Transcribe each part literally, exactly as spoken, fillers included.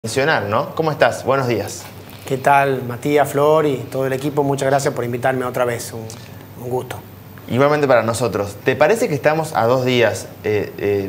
Mencionar, ¿no? ¿Cómo estás? Buenos días. ¿Qué tal, Matías, Flor y todo el equipo? Muchas gracias por invitarme otra vez. Un, un gusto. Igualmente para nosotros. ¿Te parece que estamos a dos días eh, eh,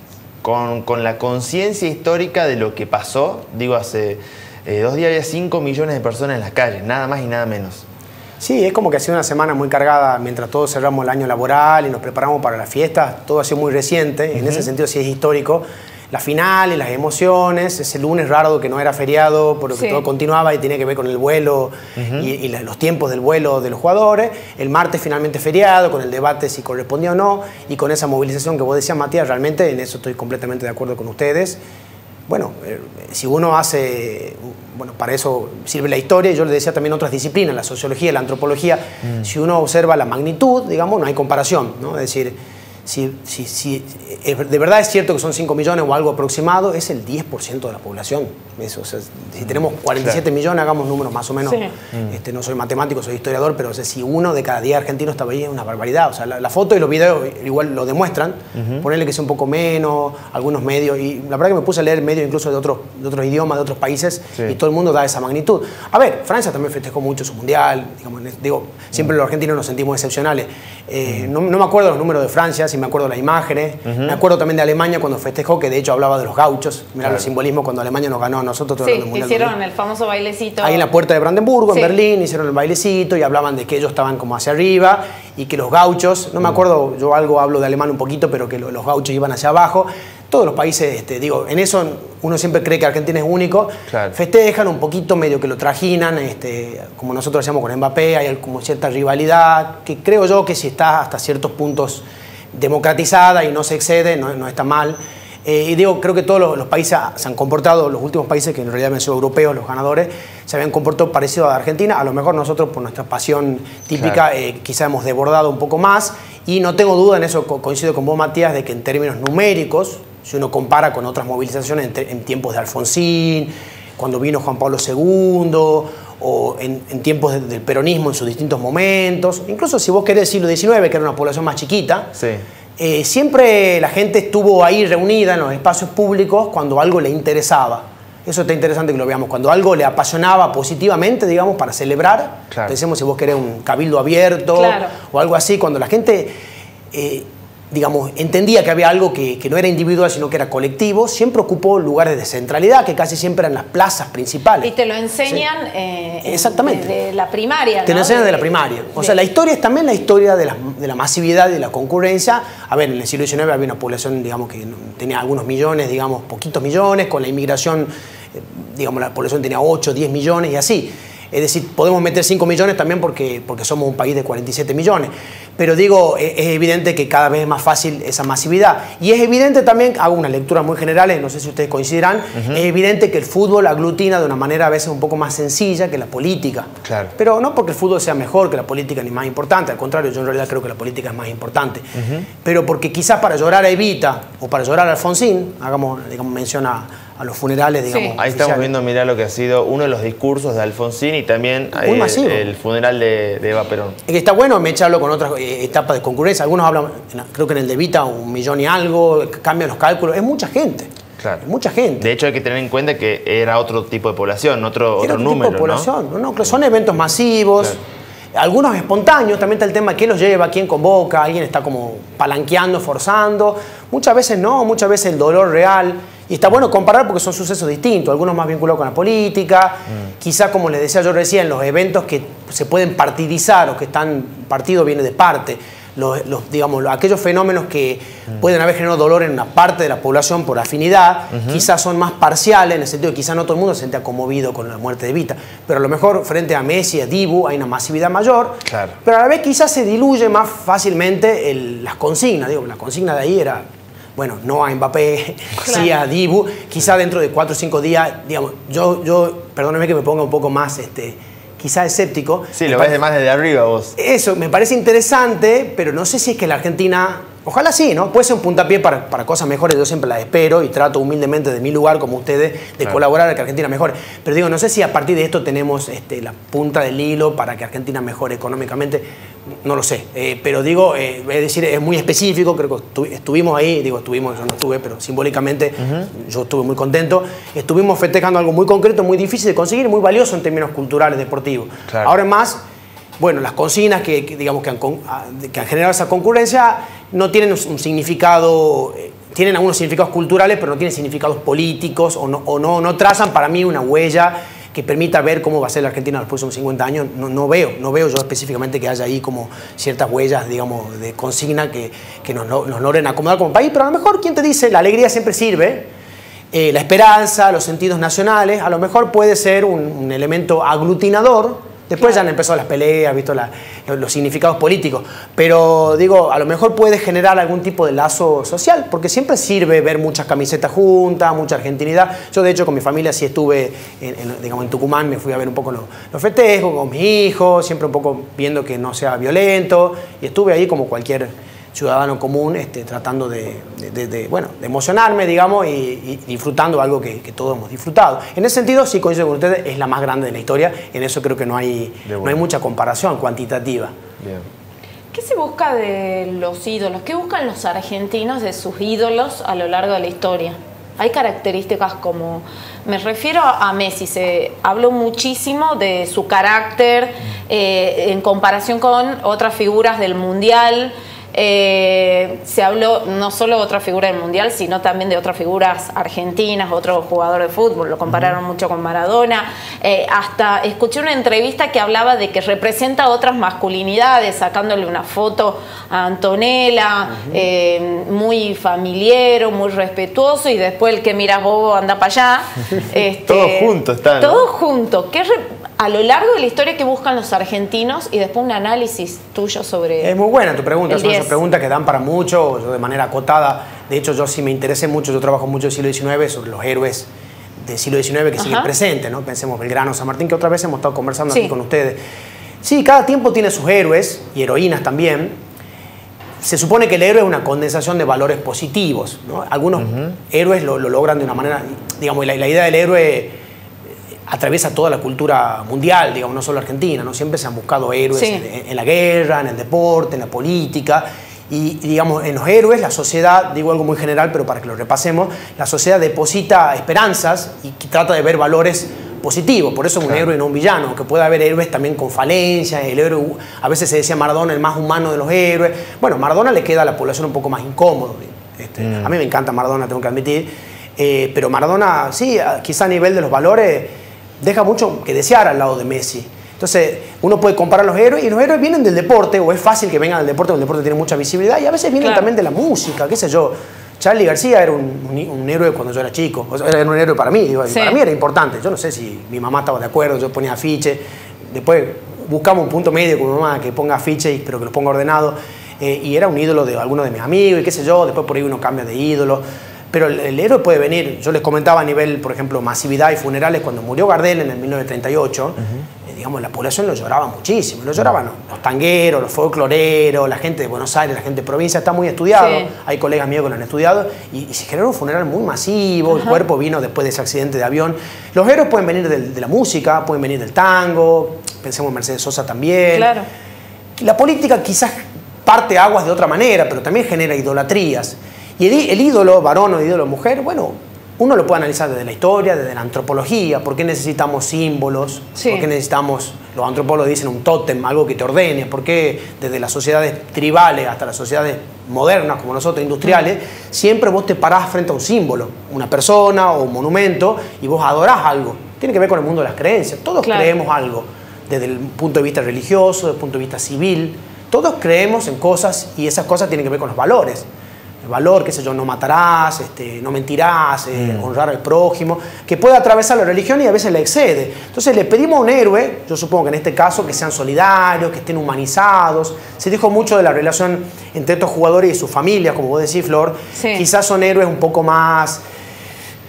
con, con la conciencia histórica de lo que pasó? Digo, hace eh, dos días había cinco millones de personas en las calles, nada más y nada menos. Sí, es como que ha sido una semana muy cargada mientras todos cerramos el año laboral y nos preparamos para las fiestas. Todo ha sido muy reciente, uh-huh. En ese sentido sí es histórico. La final y las emociones, ese lunes raro que no era feriado, pero que sí. Todo continuaba y tenía que ver con el vuelo uh-huh. y, y los tiempos del vuelo de los jugadores. El martes finalmente feriado, con el debate si correspondía o no, y con esa movilización que vos decías, Matías, realmente en eso estoy completamente de acuerdo con ustedes. Bueno, eh, si uno hace, bueno, para eso sirve la historia, y yo le decía también otras disciplinas, la sociología, la antropología, mm. si uno observa la magnitud, digamos, no hay comparación, ¿no? Es decir, Si, si, si de verdad es cierto que son cinco millones o algo aproximado, es el diez por ciento de la población. Eso, o sea, si tenemos cuarenta y siete claro. millones, hagamos números más o menos. Sí. Este, no soy matemático, soy historiador, pero o sea, si uno de cada diez argentinos estaba ahí, es una barbaridad. O sea, la, la foto y los videos igual lo demuestran. Uh-huh. Ponerle que sea un poco menos, algunos medios. Y la verdad que me puse a leer medios incluso de otros, de otros idiomas, de otros países, sí. Y todo el mundo da esa magnitud. A ver, Francia también festejó mucho su mundial. Digamos, digo, siempre uh-huh. los argentinos nos sentimos excepcionales. Eh, uh-huh. no, no me acuerdo los números de Francia, si me acuerdo las imágenes. Uh-huh. Me acuerdo también de Alemania cuando festejó, que de hecho hablaba de los gauchos. Mirá claro. Los simbolismos cuando Alemania nos ganó a nosotros. Sí, que hicieron el famoso bailecito. Ahí en la puerta de Brandenburgo, sí. En Berlín, hicieron el bailecito y hablaban de que ellos estaban como hacia arriba y que los gauchos, no me acuerdo, yo algo hablo de alemán un poquito, pero que los gauchos iban hacia abajo. Todos los países, este, digo, en eso uno siempre cree que Argentina es único, claro. Festejan un poquito, medio que lo trajinan, este, como nosotros hacíamos con Mbappé, hay como cierta rivalidad, que creo yo que si está hasta ciertos puntos democratizada y no se excede, no, no está mal. Eh, y digo, creo que todos los, los países se han comportado, los últimos países que en realidad han sido europeos, los ganadores, se habían comportado parecido a Argentina. A lo mejor nosotros, por nuestra pasión típica, claro. eh, quizá hemos desbordado un poco más. Y no tengo duda, en eso co coincido con vos, Matías, de que en términos numéricos, si uno compara con otras movilizaciones en, en tiempos de Alfonsín, cuando vino Juan Pablo segundo, o en, en tiempos de, del peronismo en sus distintos momentos, incluso si vos querés siglo diecinueve, que era una población más chiquita, sí. eh, siempre la gente estuvo ahí reunida en los espacios públicos cuando algo le interesaba. Eso está interesante que lo veamos. Cuando algo le apasionaba positivamente, digamos, para celebrar, claro. Pensemos si vos querés un cabildo abierto, claro. O algo así, cuando la gente... Eh, digamos, entendía que había algo que, que no era individual, sino que era colectivo, siempre ocupó lugares de centralidad, que casi siempre eran las plazas principales. Y te lo enseñan, ¿sí? eh, Exactamente. De, de la primaria, Te ¿no? lo enseñan de, de la primaria. O de... sea, la historia es también la historia de la, de la masividad y de la concurrencia. A ver, en el siglo diecinueve había una población, digamos, que tenía algunos millones, digamos, poquitos millones, con la inmigración, eh, digamos, la población tenía ocho, diez millones y así. Es decir, podemos meter cinco millones también porque, porque somos un país de cuarenta y siete millones. Pero digo, es, es evidente que cada vez es más fácil esa masividad. Y es evidente también, hago unas lecturas muy generales, no sé si ustedes coincidirán, uh-huh. Es evidente que el fútbol aglutina de una manera a veces un poco más sencilla que la política. Claro. Pero no porque el fútbol sea mejor que la política ni más importante, al contrario, yo en realidad creo que la política es más importante. Uh-huh. Pero porque quizás para llorar a Evita o para llorar a Alfonsín, hagamos, digamos, mención a... a los funerales, digamos. Sí. Ahí estamos viendo, mirá lo que ha sido uno de los discursos de Alfonsín y también eh, el funeral de, de Eva Perón. Es que está bueno mecharlo con otras eh, etapas de concurrencia. Algunos hablan, creo que en el de Evita un millón y algo, cambian los cálculos. Es mucha gente. Claro. Es mucha gente. De hecho, hay que tener en cuenta que era otro tipo de población, otro, otro, otro número, tipo de población. ¿no? No, no, son eventos masivos. Claro. Algunos espontáneos, también está el tema de quién los lleva, quién convoca, alguien está como palanqueando, forzando. Muchas veces no, muchas veces el dolor real. Y está bueno comparar porque son sucesos distintos, algunos más vinculados con la política, mm. Quizás, como les decía yo recién, los eventos que se pueden partidizar o que están, partido viene de parte, los, los, digamos, aquellos fenómenos que mm. pueden haber generado dolor en una parte de la población por afinidad, uh-huh. Quizás son más parciales, en el sentido de que quizás no todo el mundo se siente conmovido con la muerte de Evita, pero a lo mejor frente a Messi, a Dibu, hay una masividad mayor, claro. Pero a la vez quizás se diluye más fácilmente el, las consignas, digo, la consigna de ahí era... Bueno, no a Mbappé, claro. Sí a Dibu, quizá dentro de cuatro o cinco días, digamos, yo, yo perdóneme que me ponga un poco más, este, quizá escéptico. Sí, lo ves de más desde arriba vos. Eso, me parece interesante, pero no sé si es que la Argentina Ojalá sí, ¿no? Puede ser un puntapié para, para cosas mejores, yo siempre las espero y trato humildemente de mi lugar, como ustedes, de claro. colaborar a que Argentina mejore. Pero digo, no sé si a partir de esto tenemos este, la punta del hilo para que Argentina mejore económicamente, no lo sé. Eh, pero digo, eh, es decir, es muy específico, creo que estu estuvimos ahí, digo, estuvimos, yo no estuve, pero simbólicamente uh-huh. yo estuve muy contento. Estuvimos festejando algo muy concreto, muy difícil de conseguir, muy valioso en términos culturales, deportivos. Claro. Ahora más, bueno, las consignas que, que digamos, que han, que han generado esa concurrencia no tienen un significado, eh, tienen algunos significados culturales, pero no tienen significados políticos o no, o no, no trazan para mí una huella que permita ver cómo va a ser la Argentina en los próximos cincuenta años. No, no veo, no veo yo específicamente que haya ahí como ciertas huellas, digamos, de consigna que, que nos, nos logren acomodar como país, pero a lo mejor, ¿quién te dice? La alegría siempre sirve, eh, la esperanza, los sentidos nacionales, a lo mejor puede ser un, un elemento aglutinador. Después ya han empezado las peleas, visto la, los, los significados políticos. Pero digo, a lo mejor puede generar algún tipo de lazo social, porque siempre sirve ver muchas camisetas juntas, mucha argentinidad. Yo, de hecho, con mi familia sí estuve en, en, digamos, en Tucumán, me fui a ver un poco los, los festejos con mis hijos, siempre un poco viendo que no sea violento. Y estuve ahí como cualquier ciudadano común, este, tratando de, de, de, de, bueno, de emocionarme, digamos, y, y disfrutando algo que, que todos hemos disfrutado. En ese sentido, sí coincido con ustedes, es la más grande de la historia. En eso creo que no hay, bueno. no hay mucha comparación cuantitativa. Bien. ¿Qué se busca de los ídolos? ¿Qué buscan los argentinos de sus ídolos a lo largo de la historia? Hay características como... Me refiero a Messi, se habló muchísimo de su carácter eh, en comparación con otras figuras del Mundial. Eh, se habló no solo de otra figura del Mundial, sino también de otras figuras argentinas, otros jugadores de fútbol, lo compararon uh-huh. mucho con Maradona. Eh, hasta escuché una entrevista que hablaba de que representa otras masculinidades, sacándole una foto a Antonella, uh-huh. eh, muy familiar, muy respetuoso, y después el que mira bobo anda para allá. este, todos juntos están. Todos juntos. ¿Qué a lo largo de la historia que buscan los argentinos? Y después un análisis tuyo sobre... Es muy buena tu pregunta, son esas preguntas que dan para mucho, yo de manera acotada. De hecho, yo sí me interesé mucho, yo trabajo mucho del siglo diecinueve, sobre los héroes del siglo diecinueve que Ajá. siguen presentes, ¿no? Pensemos Belgrano, San Martín, que otra vez hemos estado conversando sí. aquí con ustedes. Sí, cada tiempo tiene sus héroes y heroínas también. Se supone que el héroe es una condensación de valores positivos, ¿no? Algunos uh-huh. héroes lo, lo logran de una manera, digamos, la, la idea del héroe atraviesa toda la cultura mundial, digamos, no solo Argentina, ¿no? Siempre se han buscado héroes sí. en, en la guerra, en el deporte, en la política. Y, digamos, en los héroes, la sociedad, digo algo muy general, pero para que lo repasemos, la sociedad deposita esperanzas y trata de ver valores positivos. Por eso es un claro. héroe y no un villano, que puede haber héroes también con falencias. El héroe, a veces se decía Maradona, el más humano de los héroes. Bueno, Maradona le queda a la población un poco más incómodo. Este, mm. A mí me encanta Maradona, tengo que admitir. Eh, pero Maradona, sí, quizá a nivel de los valores, deja mucho que desear al lado de Messi. Entonces, uno puede comparar los héroes, y los héroes vienen del deporte, o es fácil que vengan del deporte, porque el deporte tiene mucha visibilidad, y a veces vienen claro. también de la música, qué sé yo. Charly García era un, un, un héroe cuando yo era chico, o sea, era un héroe para mí, digo, sí. para mí era importante. Yo no sé si mi mamá estaba de acuerdo, yo ponía afiche, después buscamos un punto medio con mi mamá que ponga afiche, pero que los ponga ordenados, eh, y era un ídolo de alguno de mis amigos, y qué sé yo, después por ahí uno cambia de ídolo. Pero el, el héroe puede venir, yo les comentaba a nivel, por ejemplo, masividad y funerales, cuando murió Gardel en el mil novecientos treinta y ocho, uh-huh. eh, digamos, la población lo lloraba muchísimo, lo lloraban uh-huh. los tangueros, los folcloreros, la gente de Buenos Aires, la gente de provincia, está muy estudiado, sí. hay colegas míos que lo han estudiado, y, y se generó un funeral muy masivo, uh-huh. el cuerpo vino después de ese accidente de avión. Los héroes pueden venir de, de la música, pueden venir del tango, pensemos en Mercedes Sosa también. Claro. La política quizás parte aguas de otra manera, pero también genera idolatrías. Y el, el ídolo varón o el ídolo mujer, bueno, uno lo puede analizar desde la historia, desde la antropología. ¿Por qué necesitamos símbolos? Sí. ¿Por qué necesitamos, los antropólogos dicen, un tótem, algo que te ordene? ¿Por qué desde las sociedades tribales hasta las sociedades modernas, como nosotros, industriales, mm. siempre vos te parás frente a un símbolo, una persona o un monumento, y vos adorás algo? Tiene que ver con el mundo de las creencias. Todos claro. creemos algo, desde el punto de vista religioso, desde el punto de vista civil. Todos creemos en cosas, y esas cosas tienen que ver con los valores. El valor, qué sé yo, no matarás, este, no mentirás, eh, mm. honrar al prójimo, que puede atravesar la religión y a veces la excede. Entonces le pedimos a un héroe, yo supongo que en este caso, que sean solidarios, que estén humanizados. Se dijo mucho de la relación entre estos jugadores y sus familias, como vos decís, Flor. Sí. Quizás son héroes un poco más,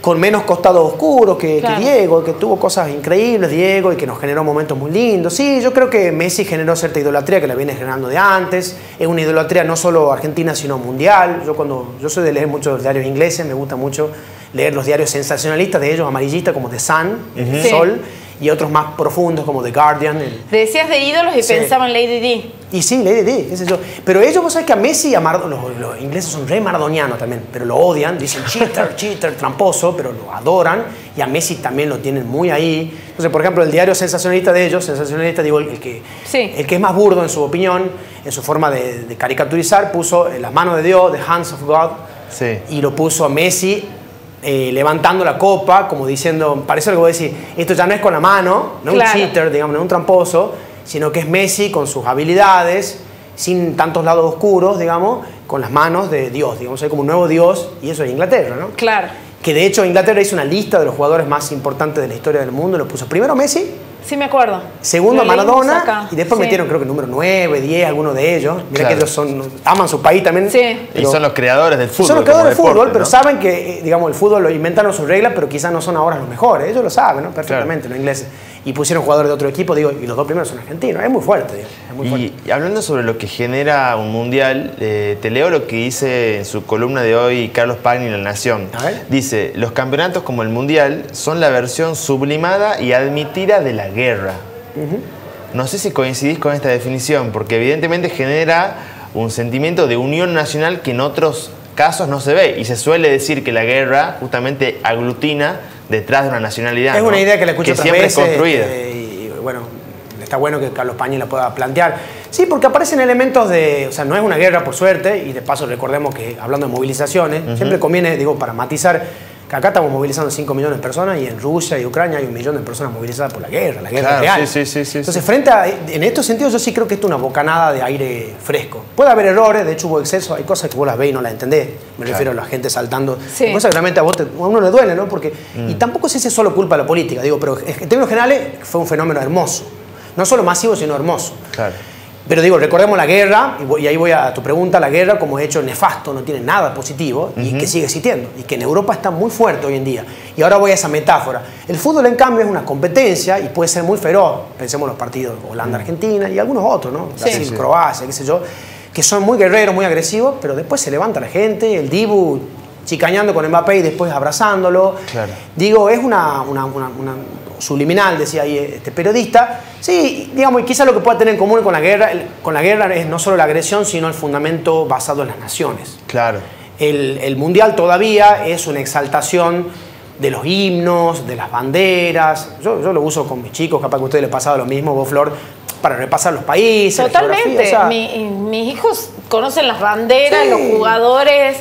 con menos costados oscuros que, claro. que Diego, que tuvo cosas increíbles, Diego, y que nos generó momentos muy lindos. Sí, yo creo que Messi generó cierta idolatría que la viene generando de antes. Es una idolatría no solo argentina, sino mundial. Yo cuando yo soy de leer muchos diarios ingleses, me gusta mucho leer los diarios sensacionalistas de ellos, amarillistas, como The Sun, El sí. Sol, y otros más profundos como The Guardian. El... Decías de ídolos y sí. pensaba en Lady Di. Y sí, Lady Di, qué sé yo. Pero ellos, vos sabés que a Messi y a Maradona, los, los ingleses son re maradonianos también, pero lo odian, dicen cheater, cheater, tramposo, pero lo adoran, y a Messi también lo tienen muy ahí. Entonces, por ejemplo, el diario sensacionalista de ellos, sensacionalista, digo, el, el, que, sí. el que es más burdo en su opinión, en su forma de, de caricaturizar, puso en las manos de Dios, The Hands of God, sí. y lo puso a Messi eh, levantando la copa, como diciendo, parece lo que voy a decir, esto ya no es con la mano, no es claro. un cheater, digamos, no es un tramposo, sino que es Messi con sus habilidades, sin tantos lados oscuros, digamos, con las manos de Dios, digamos, hay como un nuevo Dios, y eso es Inglaterra, ¿no? Claro. Que de hecho Inglaterra hizo una lista de los jugadores más importantes de la historia del mundo, lo puso primero Messi, Sí, me acuerdo. segundo Lo Maradona, leímos acá. y después Sí. metieron creo que número nueve, diez, algunos de ellos. Mira Claro. que ellos son, aman su país también. Sí. Y son los creadores del fútbol. Son los creadores del como fútbol, deporte, pero ¿no? saben que, eh, digamos, el fútbol lo inventaron sus reglas, pero quizás no son ahora los mejores. Ellos lo saben, ¿no? Perfectamente, los ingleses. Y pusieron jugadores de otro equipo, digo, y los dos primeros son argentinos. Es muy fuerte, digo. Es muy fuerte. Y hablando sobre lo que genera un mundial, eh, te leo lo que dice en su columna de hoy Carlos Pagni en La Nación. A ver. Dice, los campeonatos como el mundial son la versión sublimada y admitida de la guerra. Uh-huh. No sé si coincidís con esta definición, porque evidentemente genera un sentimiento de unión nacional que en otros casos no se ve. Y se suele decir que la guerra justamente aglutina detrás de una nacionalidad. Es ¿no? una idea que la escucho que otras siempre veces. es construida. Eh, y bueno, está bueno que Carlos Pañi la pueda plantear. Sí, porque aparecen elementos de... O sea, no es una guerra, por suerte, y de paso recordemos que hablando de movilizaciones, uh-huh. siempre conviene, digo, para matizar, que acá estamos movilizando cinco millones de personas y en Rusia y Ucrania hay un millón de personas movilizadas por la guerra, la guerra Claro, real. sí, sí, sí, Entonces, sí. frente a... En estos sentidos, yo sí creo que esto es una bocanada de aire fresco. Puede haber errores, de hecho hubo exceso, hay cosas que vos las ves y no las entendés. Me Claro. refiero a la gente saltando. Sí. Hay cosas que realmente a, vos te, a uno le duele, ¿no? Porque, Mm. Y tampoco sé si es solo culpa de la política, digo, pero en términos generales fue un fenómeno hermoso. No solo masivo, sino hermoso. Claro. Pero digo, recordemos la guerra, y, voy, y ahí voy a tu pregunta, la guerra como hecho nefasto, no tiene nada positivo, y Uh-huh. que sigue existiendo, y que en Europa está muy fuerte hoy en día. Y ahora voy a esa metáfora. El fútbol, en cambio, es una competencia y puede ser muy feroz. Pensemos en los partidos Holanda-Argentina y algunos otros, ¿no? Sí. Brasil, Croacia, qué sé yo, que son muy guerreros, muy agresivos, pero después se levanta la gente, el Dibu chicañando con Mbappé y después abrazándolo. Claro. Digo, es una, una, una, una subliminal, decía ahí este periodista. Sí, digamos, y quizá lo que pueda tener en común con la guerra, el- con la guerra es no solo la agresión, sino el fundamento basado en las naciones. Claro. El, el mundial todavía es una exaltación de los himnos, de las banderas. Yo, yo lo uso con mis chicos, capaz que a ustedes les pasaba lo mismo, vos, Flor, para repasar los países. la Totalmente. geografía, o sea, Mi- mis hijos conocen las banderas, Sí. los jugadores,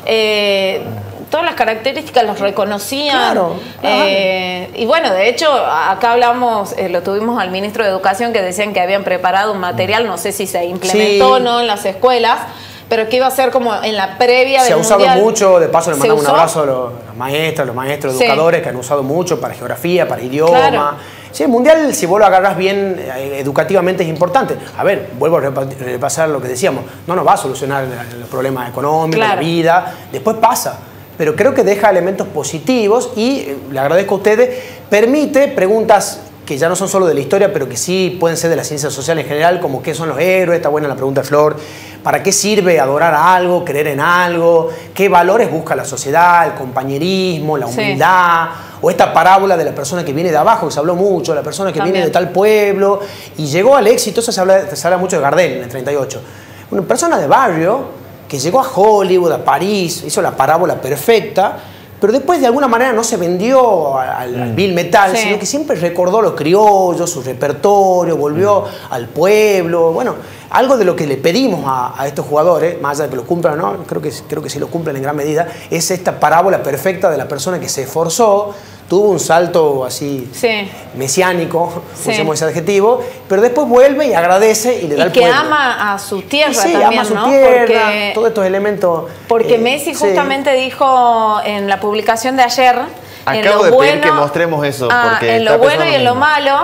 eh, todas las características los reconocían. Claro, Eh, y bueno, de hecho, acá hablamos, eh, lo tuvimos al ministro de Educación que decían que habían preparado un material, no sé si se implementó o Sí. no en las escuelas, pero que iba a ser como en la previa Se del ha usado mundial. mucho, de paso le ¿Se mandamos un usó? abrazo a los, a las maestras, los maestros Sí. educadores que han usado mucho para geografía, para idioma. Claro. Sí, el mundial, si vos lo agarrás bien eh, educativamente, es importante. A ver, vuelvo a repa- repasar lo que decíamos, no nos va a solucionar el- los problemas económicos, Claro. la vida, después pasa. Pero creo que deja elementos positivos y eh, le agradezco a ustedes, permite preguntas que ya no son solo de la historia, pero que sí pueden ser de las ciencias sociales en general, como qué son los héroes, está buena la pregunta de Flor, para qué sirve adorar a algo, creer en algo, qué valores busca la sociedad, el compañerismo, la Sí. humildad, o esta parábola de la persona que viene de abajo, que se habló mucho, la persona que También. viene de tal pueblo y llegó al éxito, eso se habla, se habla mucho de Gardel en el treinta y ocho, una persona de barrio que llegó a Hollywood, a París, hizo la parábola perfecta, pero después de alguna manera no se vendió al, al Bill Metal, Sí. sino que siempre recordó lo criollo, su repertorio, volvió al pueblo. Bueno, algo de lo que le pedimos a, a estos jugadores, más allá de que lo cumplan o no, creo que, creo que sí lo cumplen en gran medida, es esta parábola perfecta de la persona que se esforzó, tuvo un salto así Sí. mesiánico, Sí. usemos ese adjetivo, pero después vuelve y agradece y le da Y al que pueblo. ama a su tierra Y sí, también, ama su ¿no? tierra, Porque, todos estos elementos. porque eh, Messi sí. justamente dijo en la publicación de ayer. en Acabo lo de pedir bueno- que mostremos eso, Ah, porque en lo estaba bueno y pensando en lo lo mismo. malo,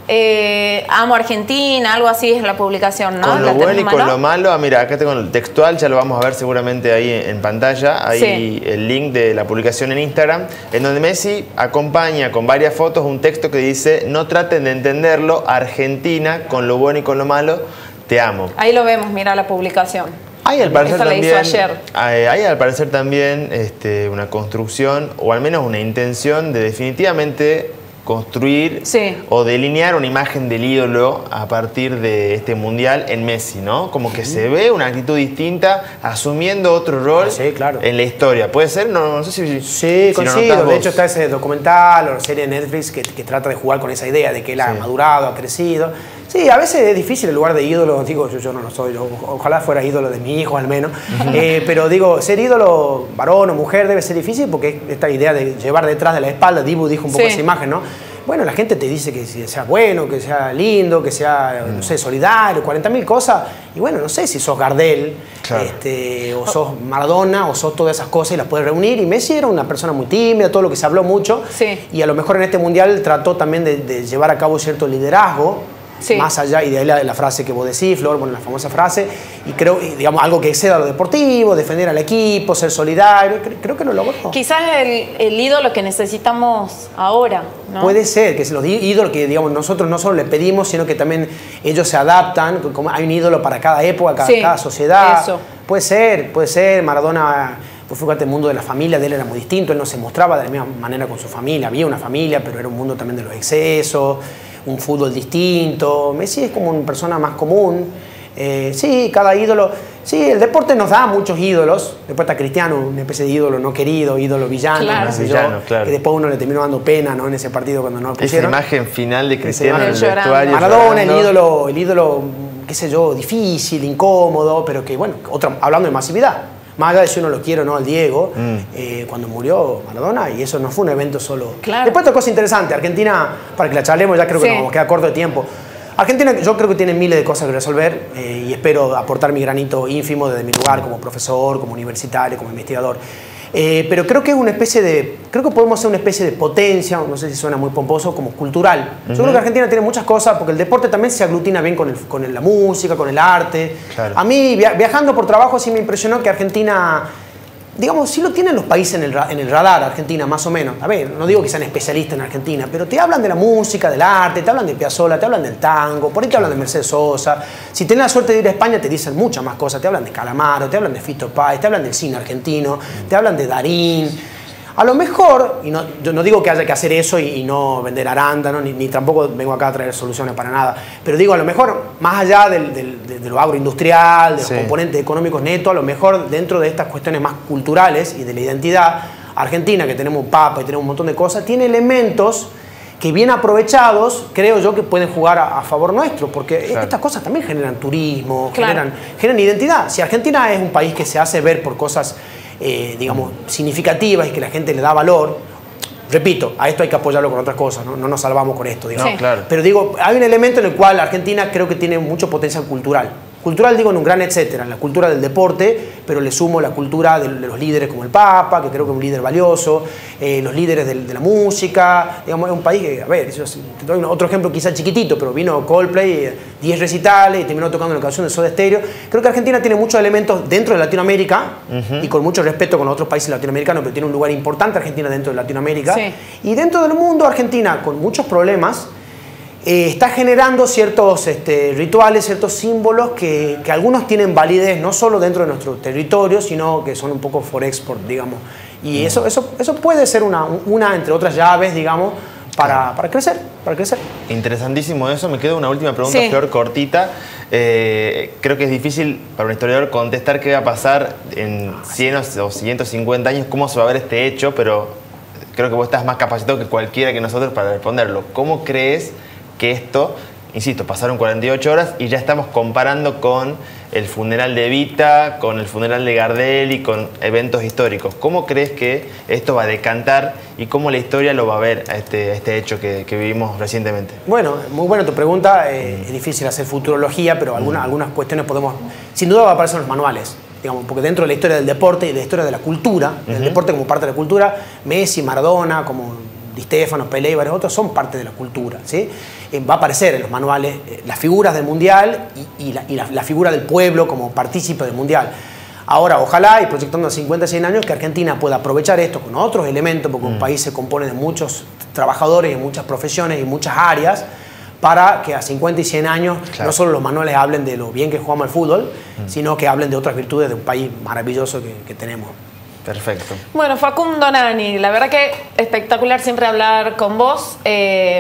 Eh, amo Argentina, algo así es la publicación, ¿no? Con lo ¿La bueno y tenés a con mano? lo malo. Ah, mira, acá tengo el textual, ya lo vamos a ver seguramente ahí en, en pantalla. Ahí Sí. el link de la publicación en Instagram, en donde Messi acompaña con varias fotos un texto que dice: no traten de entenderlo, Argentina, con lo bueno y con lo malo, te amo. Ahí lo vemos, mira la publicación. Hay al parecer Esta la también, hizo ayer. hay, hay al parecer también este, una construcción, o al menos una intención de definitivamente construir Sí. o delinear una imagen del ídolo a partir de este mundial en Messi, ¿no? Como que se ve una actitud distinta, asumiendo otro rol Ah, sí, claro. en la historia. ¿Puede ser? No, no sé si, Sí, si lo coincido. notás De vos. hecho, está ese documental o la serie de Netflix que, que trata de jugar con esa idea de que él ha Sí. madurado, ha crecido. Sí, a veces es difícil el lugar de ídolo. Digo, yo, yo no lo soy. Yo, ojalá fuera ídolo de mi hijo al menos. Eh, pero digo, ser ídolo, varón o mujer, debe ser difícil porque esta idea de llevar detrás de la espalda, Dibu dijo un poco Sí. esa imagen, ¿no? Bueno, la gente te dice que sea bueno, que sea lindo, que sea, no sé, solidario, cuarenta mil cosas. Y bueno, no sé si sos Gardel, Claro. este, o sos Maradona, o sos todas esas cosas y las puedes reunir. Y Messi era una persona muy tímida, todo lo que se habló mucho. Sí. Y a lo mejor en este mundial trató también de, de llevar a cabo cierto liderazgo. Sí. Más allá, y de ahí la, la frase que vos decís, Flor, bueno, la famosa frase, y creo, y digamos, algo que exceda a lo deportivo, defender al equipo, ser solidario, cre- creo que lo logró. Quizás el, el ídolo que necesitamos ahora, ¿no? Puede ser, que los í- ídolos que digamos nosotros no solo le pedimos, sino que también ellos se adaptan, como hay un ídolo para cada época, cada, Sí, cada sociedad. eso. Puede ser, puede ser, Maradona, pues fíjate, el mundo de la familia de él era muy distinto, él no se mostraba de la misma manera con su familia, había una familia, pero era un mundo también de los excesos, un fútbol distinto. Messi es como una persona más común. Eh, sí, cada ídolo. Sí, el deporte nos da muchos ídolos. Después está Cristiano, una especie de ídolo no querido, ídolo villano, Claro. qué sé yo, Villano, claro. que después uno le terminó dando pena, ¿no? En ese partido cuando no lo Esa pusieron. imagen final de Cristiano en el imagen llorando. vestuario. Maradona, el llorando. ídolo, el ídolo, qué sé yo, difícil, incómodo, pero que bueno, otra, hablando de masividad. Más allá de si uno lo quiere o no al Diego, Mm. eh, cuando murió Maradona, y eso no fue un evento solo. Claro. Después otra cosa interesante, Argentina, para que la charlemos, ya creo que Sí. nos queda corto de tiempo. Argentina, yo creo que tiene miles de cosas que resolver eh, y espero aportar mi granito ínfimo desde mi lugar como profesor, como universitario, como investigador. Eh, pero creo que es una especie de, creo que podemos ser una especie de potencia, no sé si suena muy pomposo, como cultural. Yo creo que Argentina tiene muchas cosas, porque el deporte también se aglutina bien con, el, con el- la música, con el arte. Claro. A mí, via- viajando por trabajo, sí me impresionó que Argentina, digamos, sí lo tienen los países en el, ra- en el radar, Argentina, más o menos. A ver, no digo que sean especialistas en Argentina, pero te hablan de la música, del arte, te hablan de Piazzolla, te hablan del tango, por ahí te hablan de Mercedes Sosa. Si tenés la suerte de ir a España, te dicen muchas más cosas. Te hablan de Calamaro, te hablan de Fito Páez, te hablan del cine argentino, te hablan de Darín. A lo mejor, y no, yo no digo que haya que hacer eso y, y no vender arándano, ni, ni tampoco vengo acá a traer soluciones para nada, pero digo, a lo mejor, más allá del, del- de, de lo agroindustrial, de los Sí. componentes económicos netos, a lo mejor dentro de estas cuestiones más culturales y de la identidad, Argentina, que tenemos un papa y tenemos un montón de cosas, tiene elementos que bien aprovechados, creo yo que pueden jugar a, a favor nuestro, porque Claro. estas cosas también generan turismo, Claro. generan, generan identidad. Si Argentina es un país que se hace ver por cosas, eh, digamos, significativas y que la gente le da valor, repito, a esto hay que apoyarlo con otras cosas, no, no nos salvamos con esto, digamos. Sí. Claro. Pero digo, hay un elemento en el cual Argentina creo que tiene mucho potencial cultural. Cultural digo en un gran etcétera, en la cultura del deporte, pero le sumo la cultura de, de los líderes como el Papa, que creo que es un líder valioso, eh, los líderes del- de, la música, digamos, es un país que, a ver, yo te doy otro ejemplo quizá chiquitito, pero vino Coldplay, eh, diez recitales y terminó tocando una canción de Soda Stereo. Creo que Argentina tiene muchos elementos dentro de Latinoamérica, y con mucho respeto con los otros países latinoamericanos, pero tiene un lugar importante Argentina dentro de Latinoamérica. Sí. Y dentro del mundo, Argentina, con muchos problemas, eh, está generando ciertos este, rituales, ciertos símbolos que, que algunos tienen validez no solo dentro de nuestro territorio, sino que son un poco for export, digamos. Y eso, eso, eso puede ser una, una, entre otras llaves, digamos, para, para crecer, para crecer. Interesantísimo eso. Me queda una última pregunta, Sí. Flor, cortita. Eh, creo que es difícil para un historiador contestar qué va a pasar en cien o ciento cincuenta años, cómo se va a ver este hecho, pero creo que vos estás más capacitado que cualquiera que nosotros para responderlo. ¿Cómo crees que esto, insisto, pasaron cuarenta y ocho horas y ya estamos comparando con el funeral de Evita, con el funeral de Gardel y con eventos históricos? ¿Cómo crees que esto va a decantar y cómo la historia lo va a ver a este, a este hecho que, que vivimos recientemente? Bueno, muy buena tu pregunta. Eh, es difícil hacer futurología, pero algunas, algunas cuestiones podemos... Sin duda va a aparecer en los manuales, digamos, porque dentro de la historia del deporte y de la historia de la cultura, del deporte como parte de la cultura, Messi, Maradona, como Di Stéfano, Pelé y varios otros, son parte de la cultura, ¿sí? Eh, va a aparecer en los manuales eh, las figuras del Mundial y, y, la, y la, la figura del pueblo como partícipe del Mundial. Ahora, ojalá, y proyectando a cincuenta, cien años, que Argentina pueda aprovechar esto con otros elementos, porque mm. un país se compone de muchos trabajadores, de muchas profesiones y muchas áreas, para que a cincuenta y cien años claro. no solo los manuales hablen de lo bien que jugamos al fútbol, mm. sino que hablen de otras virtudes de un país maravilloso que, que tenemos. Perfecto. Bueno, Facundo Nani, la verdad que espectacular siempre hablar con vos. Eh,